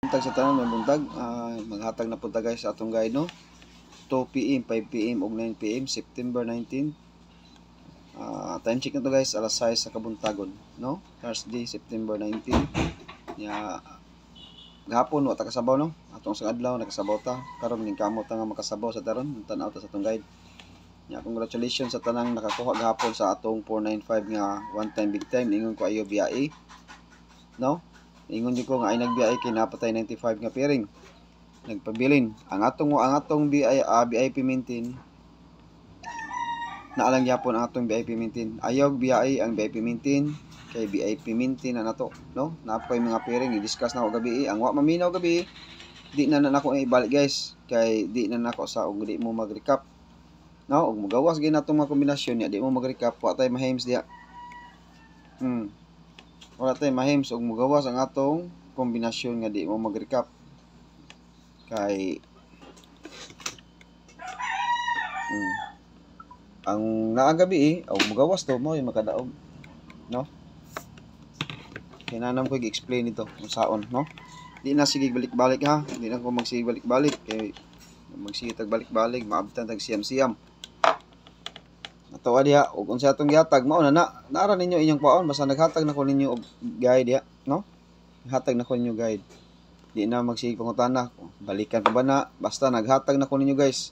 Buntag sa tanan, may buntag. Maghatag na punta guys sa atong guide, no? 2 p.m., 5 p.m. ug 9 p.m. September 19. Time check na to guys, alas 6 sa kabuntagon, no? Thursday, September 19. Gahapon wa ta kasabaw, no? Atong sa adlaw nakasabaw ta. Karon ning kamot ta nga makasabaw sa taron, tan-aw ta sa atong guide. Congratulations sa tanang nakakuha gahapon sa atong 495 nga one time big time. Ingon ko ayo biyahe, no? Ingon di ko nga ay nagbiyahe kay napatay 95 nga pairing. Nagpabilin ang atong VIP maintain. Naalang gyapon ang atong VIP maintain. Ayaw biyahe ang VIP maintain kay VIP maintain na nato, no? Napoy mga pairing i-discuss na ko gabi. Ang wa maminaw gabi, di na nako ibalik guys, kay di na nako sa og di mo mag-recap. No, og magawas gyud natong mga kombinasyon niya, di mo mag-recap, wa tay mahims diha. Wala tay mahims og magawas ang atong kombinasyon nga di mo mag-recap. Kay ang naagabi og magawas to mo yung makadaog, no? Kinanam ko i-explain ito kung saon, no? Di na sige balik-balik ha, di na ko magsige balik-balik kay magsige tag balik-balik maabtan tag siyam-siyam. Natawa diha ug unsa atong gihatag mao na naara ninyo inyong paon basta naghatag na ko ninyo og guide diha, no? Naghatag na ko ninyo guide. Di na magsige pangutana, balikan pa ba na, basta naghatag na ko ninyo guys.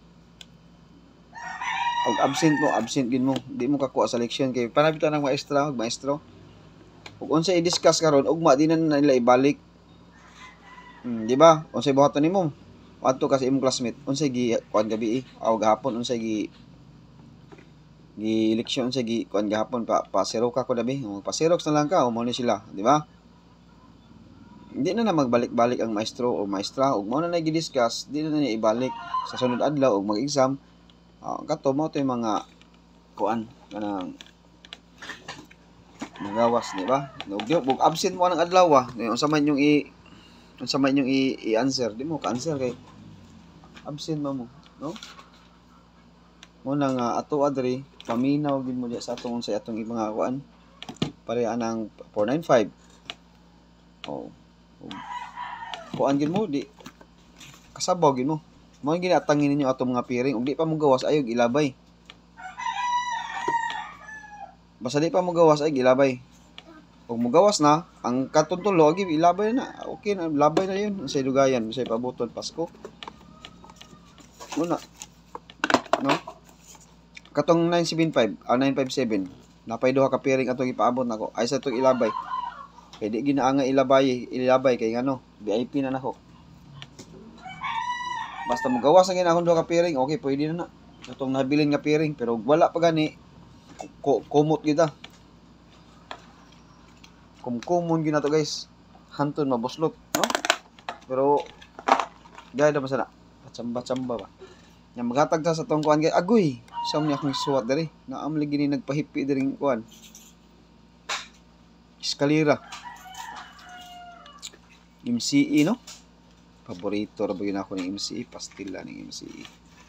Og absent gid mo, di mo kakuha sa leksyon kay panabitan ng maestro. Ug unsa i-discuss karon ugma di na nila ibalik. Di ba? Unsay buhaton nimo? Adto ka sa imong classmate, unsay gi kuan gabi aw gahapon unsay gi eleksyon sa kuan gahapon pa zero ka ko dabi, pa xerox na lang ka o mo ni sila, di ba? Hindi na magbalik-balik ang maestro o maestra ug mao na gi-discuss, di na niya ibalik sa sunod adlaw og mag-exam. Kato mo to yung mga kuan kanang magawas, di ba? Ug absent mo ng adlaw unsa man yung i-answer, di mo ka-answer kay absent mo, no? Muna nga ato adri paminaw gid mo diya sa atong unsay atong mga kuan pareha nang 495. Kuan gid mo di kasabaw gid mo. Mao ginatangin ninyo atong mga pairing ug di pa mo gawas ayog ilabay. Basta di pa mo gawas ay ilabay. Ug mo gawas na ang katuntulo agi ilabay na. Okay na, labay na yun sa dugayan sa pabuton Pasko. Muna, no? Katong 975, 957. Napay duha ka pairing atong ipaabot nako. Ay sa itong ilabay. Kay di ginaanga ilabay kay ngano, VIP na nako. Basta mo gawas ang ginahon duha ka pairing, okay, pwede na na. Atong nabilin nga pairing pero wala pa gani kumot gyud kumon gyud na to guys. Hanton mabuslot, no? Pero gaya ba sana? Chamba-chamba ba? Yang maghatag ta sa tong kuan kay agoy. Sa mo akong suwat diri. Naamli gini nagpahipi diri kuan. Eskalera. MCE, no? Paborito ra ba yun ako ng MCE, pastila ng MCE.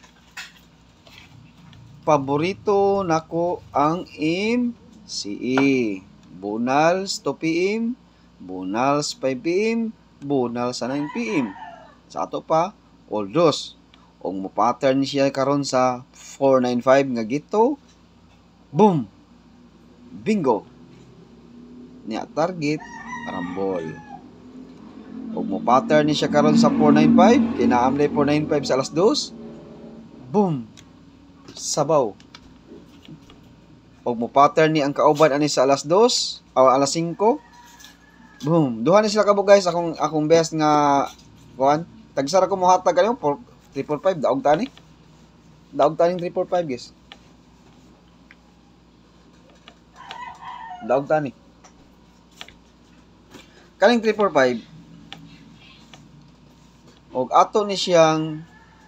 Paborito nako ang MCE. Bonals 2 PM, bonals 5 PM, bonals sa 9 PM. Sa ato pa, all dos. Kung mo pattern siya karon sa 495 nga gito, boom, bingo. Nya target karambol. Kung mo pattern ni siya karon sa 495, kinaamlay 495 sa alas 2, boom, sabaw. Kung mo pattern ni ang kauban ani sa alas 2 o alas 5, boom, duha ni sila kabog guys. Akong best nga kuan, tagsara ko mo hatag kanimo 345 daog tani. Daog tani 345 guys. Daog tani. Kaning 345 og ato ni siyang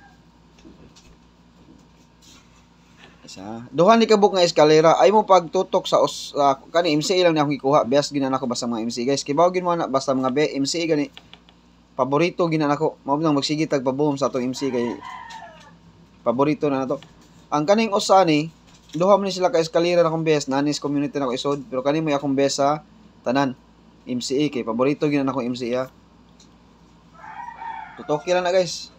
isa. Duha ni kabuk nga eskalera ay mo pagtutok sa kani MCA lang ni akong ikuha. Best ginan ako basta mga MCA guys. Kibaw gid mo na basta mga MCA gani. Paborito ginan ako. Mao nang magsige tag paboom sa atong MC kay paborito na nato. Ang kaning usa ni duha man ni sila ka eskalera na akong best, nanis community na ko isod, pero kani mo akong best sa tanan MCA kay paborito ginan ako MCA. Tutoki lang na guys.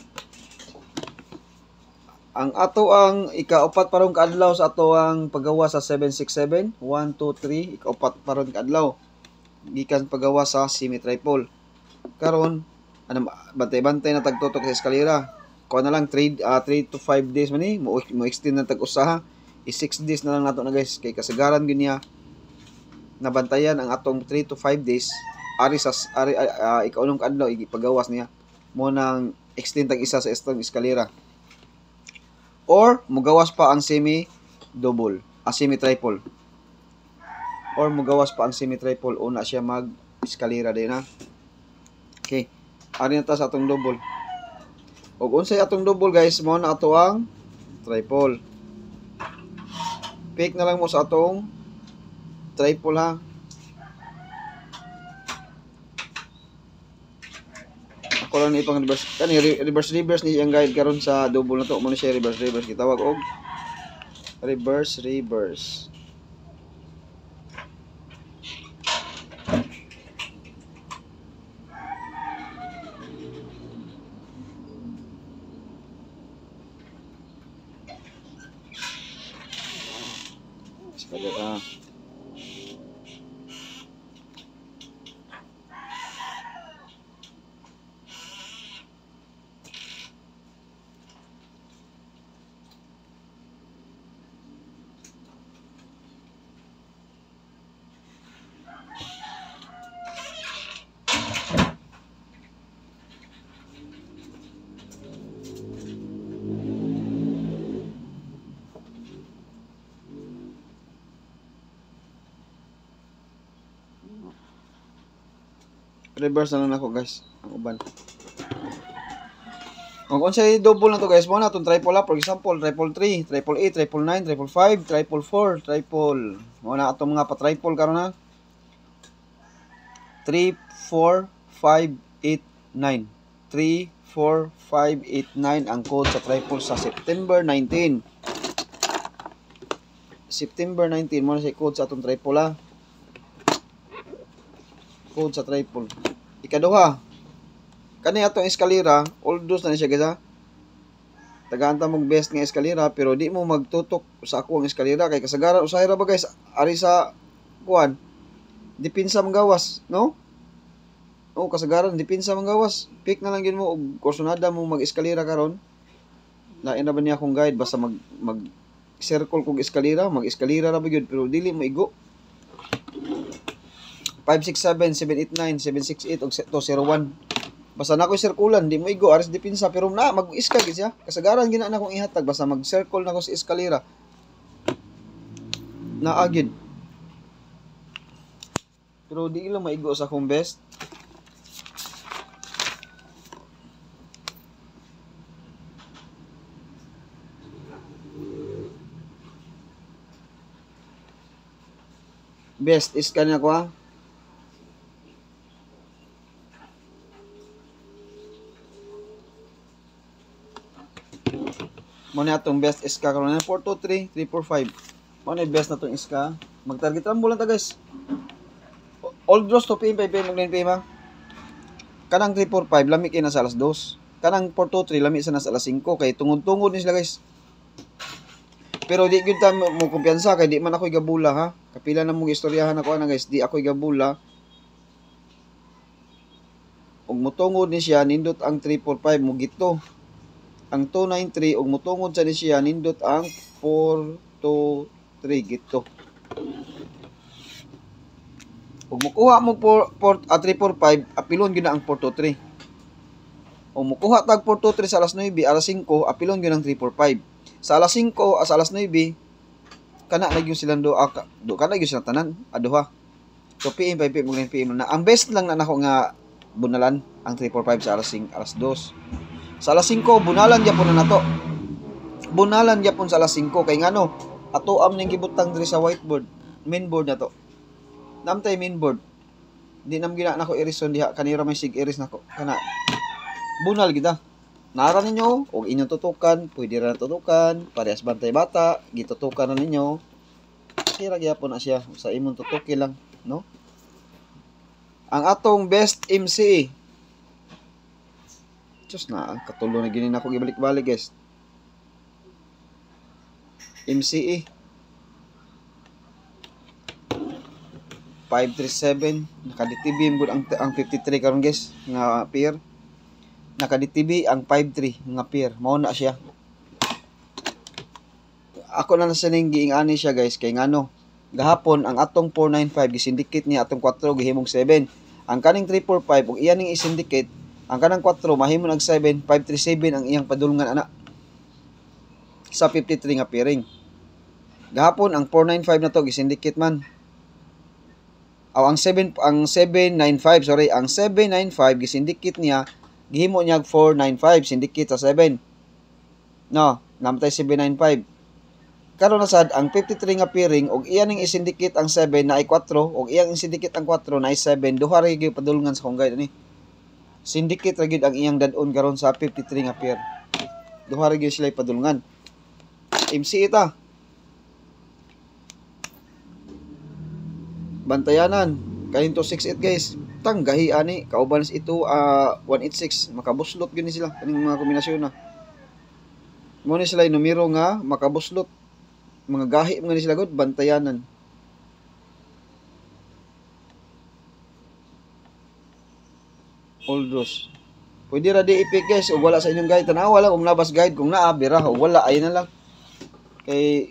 Ang ato ang ikaupat parong kaadlaw sa ato ang paggawa sa 767. 1, 2, 3. Ikaupat parong kaadlaw. Gikan paggawa sa semi-triple. Karon, bantay-bantay na tagtutok sa eskalera. Kuha na lang 3 to 5 days man ni. Mo extend na tag-usaha. 6 days na lang nato na guys. Kay kasagaran gyud niya nabantayan ang atong 3 to 5 days. Ikaunong kaadlaw ipagawas niya. Mo nang extend tag isa sa estong eskalera. Or mugawas pa ang semi-double, semi-triple. Or mugawas pa ang semi-triple, una siya mag-eskalera din ha. Okay, ari na ta sa atong double. Og unsay atong double guys, mo na ato ang triple. Pick na lang mo sa atong triple ha. Ako lang ipang reverse. Kani reverse ni ang guide karon sa double na to. Mo na siya reverse gitawag og reverse. Sekadar reverse na lang ako guys ang uban. Kung unsay double na to guys, mo na itong triple ha. For example, triple 3, triple 8, triple 9, triple 5, triple 4, triple. Mo na itong mga pa-triple karon na. 3, 4, 5, 8, 9. 3, 4, 5, 8, 9 ang code sa triple sa September 19. September 19 mo na siya code sa atong triple ha. Code sa triple. Ikaduha. Kani atong eskalera, all those na siya guys ha. Tagaanta mong best nga eskalera pero di mo magtutok sa ako ang eskalera kay kasagaran usahay ra ba guys ari sa kuan. Dipinsa manggawas, no? O kasagaran dipinsa manggawas. Pick na lang gyud mo og kursonada mo mag-eskalera karon. Lain na ba niya akong guide basta mag circle kog eskalera, mag-eskalera ra ba gyud pero dili mo igo. 567 789 768 og 201. Basta na ko'y circulan, di mo igo aris dipinsa pero na mag-iska gid siya. Kasagaran gina na kong ihatag basta mag-circle na ko sa eskalera. Naagid. Pero di lang maigo sa akong best. Best is kanya ko ha. Muna atong best iska karon na 423 345. Muna best na tong iska. Mag-target rambo lang ta guys. All draws to PM 5 PM mag 9 PM ha. Kanang 345 lami kay na sa alas 2. Kanang 423 lami sa nas alas 5 kay tungod-tungod ni sila guys. Pero di gyud ta mo kumpiyansa kay di man ako gabula ha. Kapila na mong istoryahan ako na guys, di ako gabula. Og motungod ni siya nindot ang 345 mo gito. Ang 293 ug motungod sa ni siya nindot ang 423 gito. Ug mukuha mo 345 apilon gyud ang 423. Ug mukuha tag 423 sa alas 9 alas 5 apilon gyud ang 345. Sa alas 5 sa alas 9 kana na gyud silang do kana gyud silang tanan aduha. So PM 5 PM 9 PM na ang best lang na nako nga bunalan ang 345 sa alas 5 alas 2. Sa alas 5 bunalan gyapon na nato. Bunalan gyapon sa alas 5 kay ngano ato am ning gibutang diri sa whiteboard, mainboard na to. Namtay mainboard. Di nam gina nako irison diha kanira may sig iris nako. Kana bunal gida. Nara ninyo og inyong tutukan, pwede ra tutukan, parehas bantay bata, gitutukan na ninyo. Kira gyapon na siya sa imong tutuki lang, no? Ang atong best MCE Diyos na, katulo na ginin ako gibalik-balik guys. MCE 537 nakaditibim gud ang 53 karon guys nga pair. Nakaditibi ang 53 nga pair. Mao na siya. Ako na sining giingani siya guys kay ngano gahapon ang atong 495 gisindicate niya atong 4 gihimong 7. Ang kaning 345 ug iya ning isindicate ang kanang 4 mahimo nag 7 537 ang iyang padulngan ana sa 53 nga pairing. Gahapon ang 495 na to gisindicate man. Ang 795 sorry, ang 795 gisindicate niya gihimo niya 495 syndicate sa 7. No, namtay 795. Karon na sad ang 53 nga pairing og iya ning isindicate ang 7 na ay 4 og iyang isindicate ang 4 na ay 7 duha ra gyud padulngan sa kong guide ani. Syndicate ra gyud ang iyang dad-on karon sa 53 nga pair. Duha ra gyud sila padulngan. MC ita. Bantayanan kanin to 68 guys. Tanggahi ani kauban ito 186 makabuslot gyud ni sila kaning mga kombinasyon na. Mo ni sila numero nga makabuslot. Mga gahi mga ni sila gud bantayanan. Oldros. Pwede ra di i-pick guys ug wala sa inyong guide tanawa lang kung nabas guide kung naa bira o wala ay na lang. Kay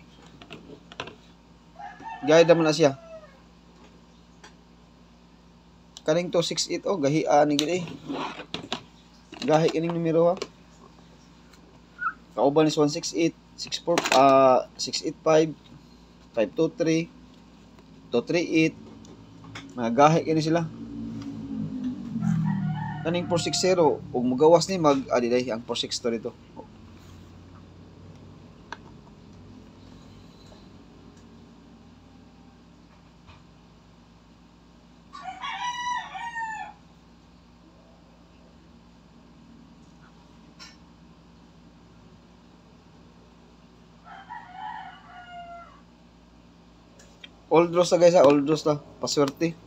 guide naman na siya. Kaning 268 oh gahi ani gid eh. Gahi kining numero ha. Kauban is 168 64 685 523 238 mga gahi kini sila. Kaning 460 ug mugawas ni mag adiday ang 460 dito. Old Ross na guys ha, Old Ross na. Paswerte.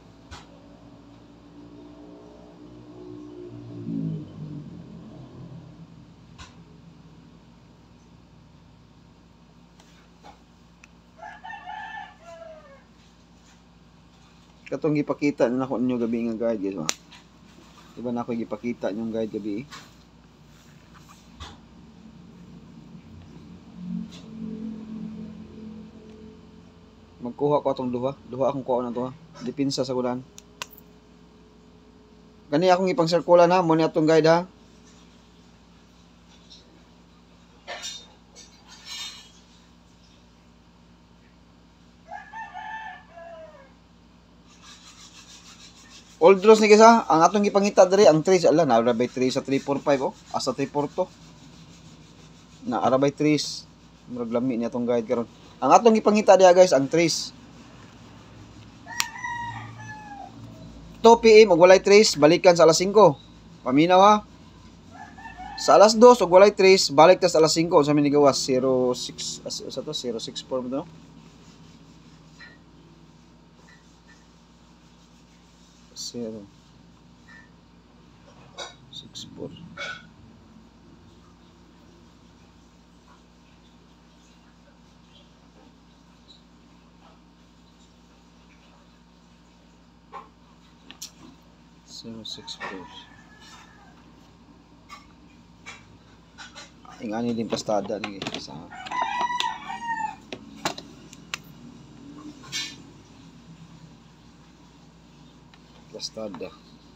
Katong gipakita na ako ninyo gabi nga guide guys ha. Diba na ako gipakita nyong guide gabi eh. Magkuha ko atong duha akong kuha na to ha. Dipinsa sa kulan. Kani akong ipang sirkulan ha, mo ni atong guide ha. Old Ross ni guys ha, ang atong gipangita diri ang 3 ala na arabay 3 sa 345 oh, asa 342. Na arabay 3 murag lami ni atong guide karon. Ang atong gipangita diha guys ang 3. 2 PM ug walay 3 balikan sa alas 5. Paminaw ha. Sa alas 2 ug walay 3 balik ta sa alas 5 sa minigawas 06 sa to 064 mo to. 064 064 ingani din pastada ni sa pastada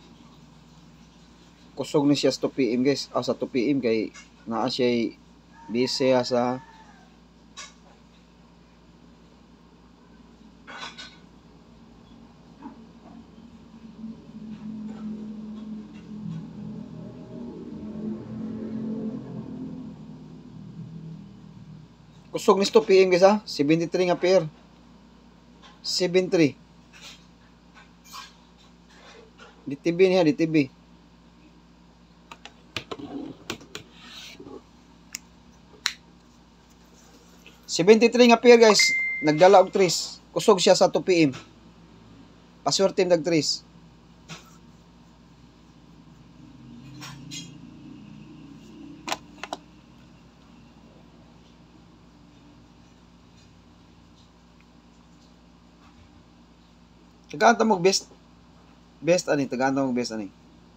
kusog ni siya sa 2 PM guys sa 2 PM kay naa siya busy sa kusog ni 2 PM guys ha 73 nga pair 73 DTB niya DTB $73 nga pair guys nagdala og 3 kusog siya sa 2 PM paswerte nag 3 Tagaan ta mo best ani, tagaan ta mo best ani.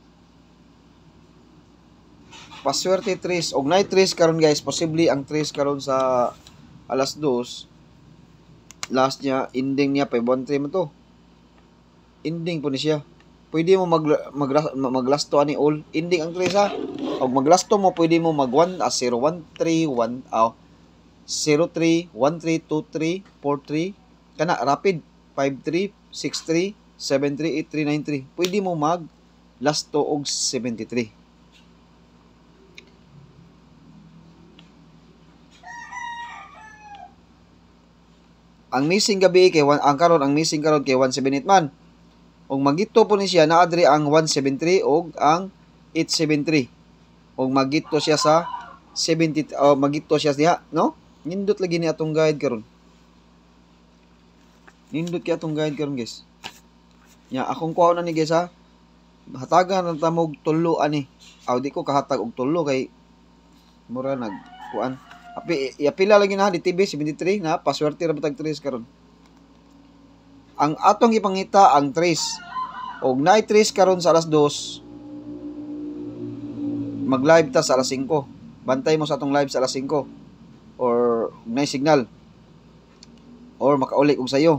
Paswerte 3 og night 3 karon guys, posible ang 3 karon sa alas 2. Last niya, ending niya 513 mo to. Ending po ni siya. Pwede mo maglasto ani all. Ending ang 3 ha. Og maglasto mo pwede mo mag 1 as 0 1 3 1 0 3 1 3 2 3 4 3 kana rapid 5 3 6 3 7 3 8 3 9 3. Pwede mo mag lasto og 73. Ang missing gabi kay ang karon ang missing karon kay 178 man. Og magito po ni siya naa diri ang 173 og ang 873. Og magito siya sa 70 magito siya diha, no? Nindot lagi ni atong guide karon. Nindot kay atong guide karon, guys. Nya akong kuha na ni guys ha. Hatagan ang tamog tulo ani. Aw di ko kahatag og tulo kay mura nagkuan. Apila lagi na di TV 73 na paswerte ra batag 3 karon. Ang atong ipangita ang 3 og night 3 karon sa alas 2. Mag-live ta sa alas 5. Bantay mo sa atong live sa alas 5 or night signal or makaulik og sayo.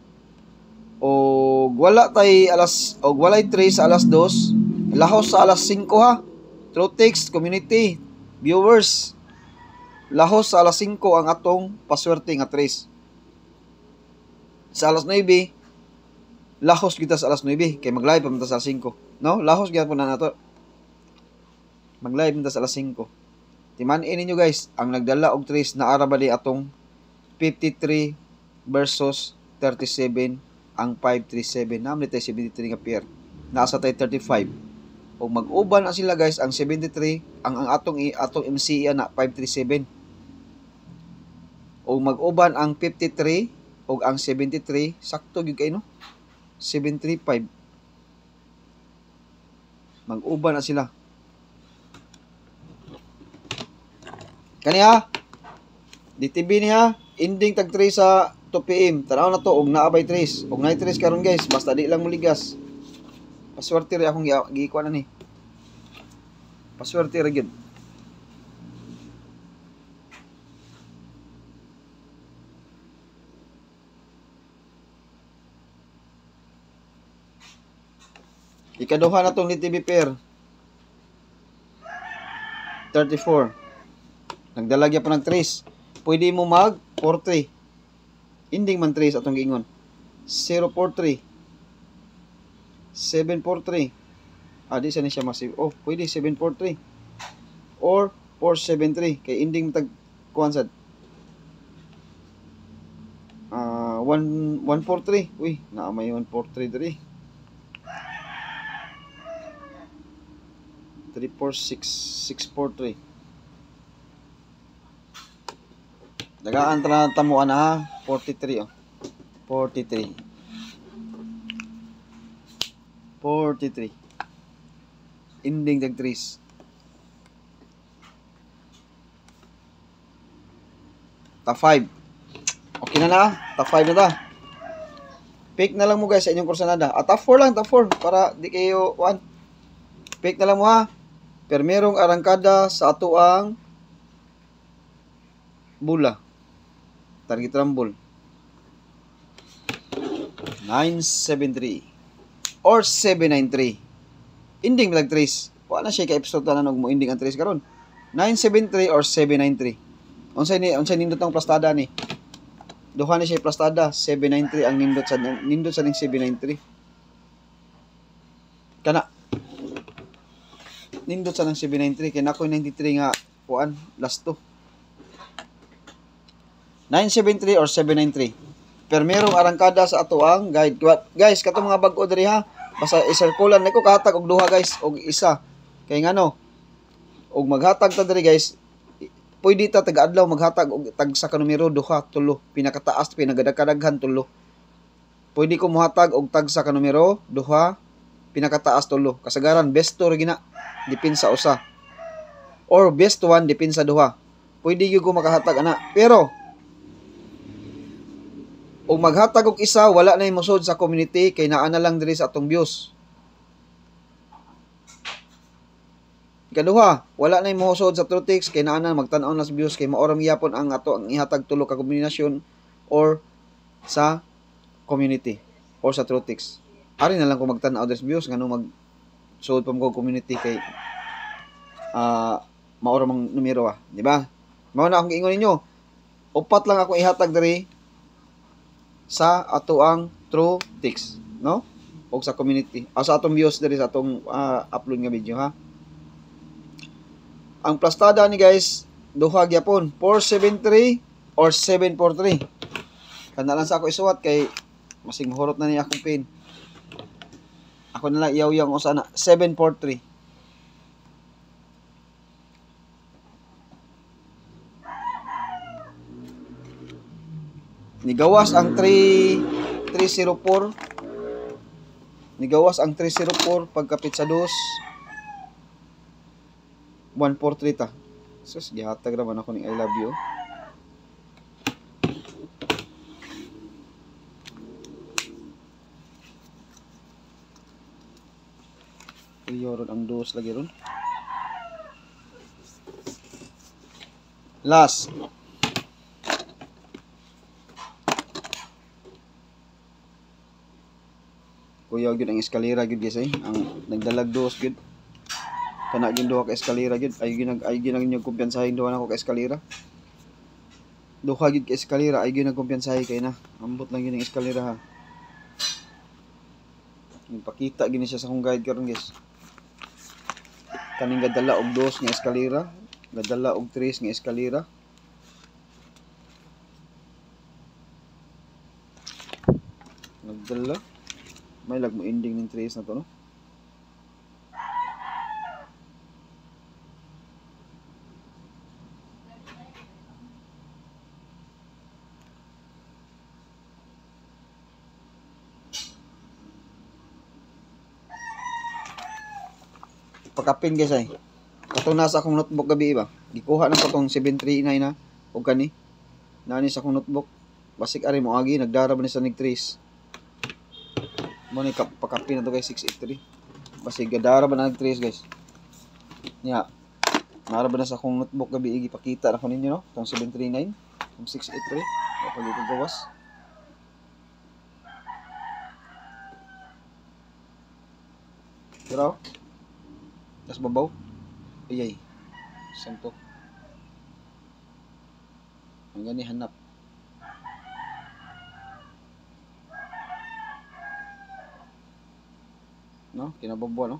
Og wala tay alas og walay 3 sa alas 2, lahos sa alas 5 ha. Through text community viewers. Lahos sa alas 5 ang atong paswerte nga 3. Sa alas 9, lahos kita sa alas 9 kay mag-live pa sa alas 5. No? Lahos gyud po na nato. Mag-live ta sa alas 5. Timan-in ninyo guys, ang nagdala og 3 na ara bali atong 53 versus 37 ang 537. Namli tay 73 nga pair. Nasa tay 35. Og mag-uban na sila guys ang 73 ang atong MCE na 537. O mag-uban ang 53 o ang 73, sakto gyud kay no? 735. Mag-uban na sila. Kaniya, DTV niya, ending tag 3 sa 2 PM. Tanaw na to, og naabay 3. Og night 3 karon guys, basta di lang muligas. Paswerte rin akong gikuan na ni. Paswerte rin gyud. Ikaduha na tong ni TV pair. 34. Nagdalagya pa ng 3. Pwede mo mag 43. Ending man 3 atong giingon. 043. 743. Di sa ni siya massive. Oh, pwede 743. Or 473 kay ending tag kuan sad. 143. Uy, naa may 143 diri. 346 643. Dagaan ta tamuan na 43 oh. 43. 43. Ending tag 3. Ta 5. Okay na. Ta 5 na ta. Pick na lang mo guys sa inyong kursanada. Ta 4 lang, ta 4 para di kayo 1. Pick na lang mo ha. Pero merong arangkada sa ato ang bula. Target rumble. 973 or 793. Ending bilang 3. Wala na siya ka-episode na mo ending ang 3 karon. 973 or 793. Unsay nindot ang plastada ni? Duha ni siya plastada, 793 ang nindot sa ning 793. Kana nindot sa ng 793 kay nako 93 nga kuan last 2. 973 or 793. Pero merong arangkada sa ato ang guide. Guys, kato mga bag-o diri ha. Basta i-circulan nako kahatag og duha guys og isa. Kay ngano? Og maghatag ta diri guys. Pwede ta taga-adlaw maghatag og tag sa kanumero duha, tulo. Pinakataas pinagadaghan tulo. Pwede ko mohatag og tag sa kanumero duha, pinakataas tulo. Kasagaran best 2 gina dipin sa usa. Or best 1 dipin sa duha. Pwede gyud ko makahatag ana. Pero ug maghatag og isa wala na imosod sa community kay naa na lang diri sa atong views. Ikaduha, wala na imosod sa Trutix kay naa na magtan-aw na sa views kay mao ra gyapon ang ato ang ihatag tulo ka kombinasyon or sa community or sa Trutix. Ari na lang ko magtan-aw diri sa views ngano mag suod pa mo community kay mao ra mang numero di ba? Mao na akong giingon ninyo. Upat lang ako ihatag diri sa ato ang Trutix, no? O sa community. O sa atong views diri sa atong upload nga video, ha? Ang plastada ni guys, duha gyapon, 473 or 743. Kana lang sa ako isuwat kay masig mahurot na ni akong pin. Ako na lang iyaw-iyaw ko sana 743. Nigawas ang 304. Nigawas ang 304 pagkapit sa 2. 143 ta. Sus, gihatag naman ako ng I love you. Iyo ron ang 2 lagi ron. Last. Kuya gyud ang eskalera gyud guys ang nagdalag 2 gyud. Kana gyud duha ka eskalera gyud ay ginag nyug kumpiyansahin duha nako ka eskalera. Duha gyud ka eskalera ay ginag kumpiyansahin kay na. Ambot lang gyud ang eskalera ha. Ipakita gini siya sa akong guide karon guys. Kaning gadala og 2 nga eskalera, gadala og 3 nga eskalera. Nagdala may lag mo ending ng 3 na to no. Pagkapin guys ay. Katong nasa akong notebook gabi ba. Gikuha na ko tong 739 na og kani. Nani sa akong notebook. Basig ari mo agi nagdara ba ni sa nag-trace. Mo ni pakapin na to guys 683. Basig gadara ba na nag-trace guys. Nya. Nara ba na sa akong notebook gabi ipakita na ko ninyo no. Tong 739, tong 683. Kapag ito gawas. Pero tas babaw. Ayay. Santo. Ang gani hanap. No, kinababaw no.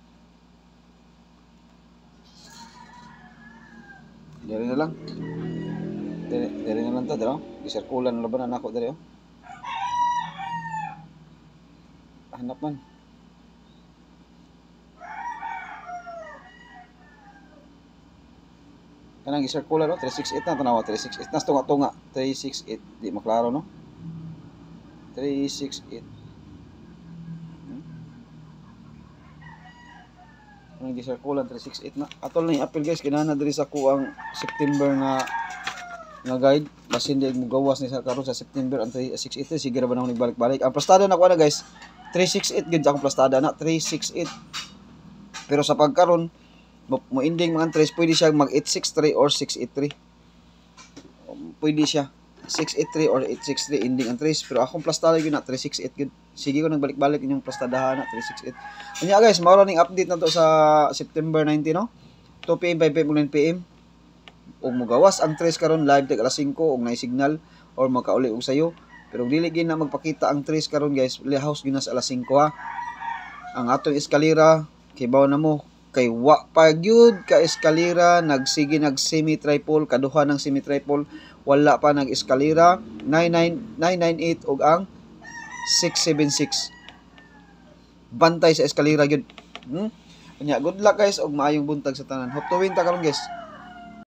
Dari na lang. Dari na lang to, dito. Isirkulan na labanan ako dito. Hanap man. Kanang isirkulan no, 368 na tanawa 368 na tunga 368 di maklaro no. 368. Kanang isirkulan 368 na. Atol na i-appeal guys kinahanglan diri sa kuang September nga guide basin di mo gawas ni sa karon sa September ang 368 sige ra ba na nagbalik-balik. Ang plastada na ko na guys 368 gid akong plastada na 368. Pero sa pagkaron mo ending mga trace pwede siya mag 863 or 683. Pwede siya 683 or 863 ending ang trace pero akong plastada gyud na 368 gyud. Sige ko nagbalik-balik inyong plastadahan na 368. Unya guys, mao ra ning update na to sa September 19 no. 2 PM 5 PM 9 PM. Og mogawas ang trace karon live tag alas 5 og nay signal or makauli og sayo. Pero dili gyud na magpakita ang trace karon guys. House gyud na sa alas 5 ha. Ang atong eskalera kay bawo na mo kay wa pa gyud ka eskalera nagsige nag semi triple kaduha ng semi triple wala pa nag eskalera 998 og ang 676 bantay sa eskalera gyud. Nya good luck guys og maayong buntag sa tanan. Hope to win ta karon guys.